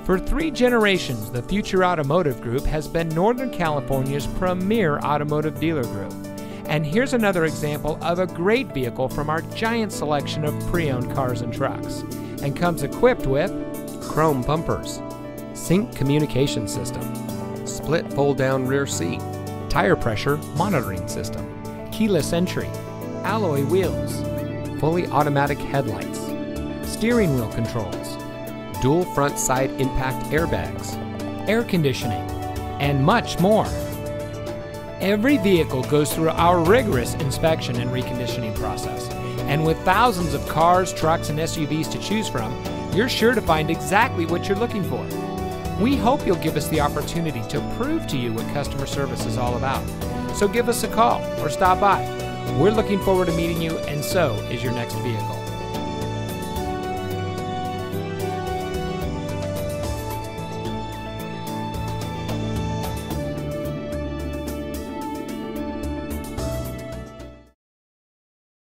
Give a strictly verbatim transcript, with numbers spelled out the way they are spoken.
For three generations, the Future Automotive Group has been Northern California's premier automotive dealer group. And here's another example of a great vehicle from our giant selection of pre-owned cars and trucks, and comes equipped with chrome bumpers, sync communication system, split fold-down rear seat, tire pressure monitoring system, keyless entry, alloy wheels, fully automatic headlights, steering wheel controls, dual front side impact airbags, air conditioning, and much more. Every vehicle goes through our rigorous inspection and reconditioning process. And with thousands of cars, trucks, and S U Vs to choose from, you're sure to find exactly what you're looking for. We hope you'll give us the opportunity to prove to you what customer service is all about. So give us a call or stop by. We're looking forward to meeting you, and so is your next vehicle.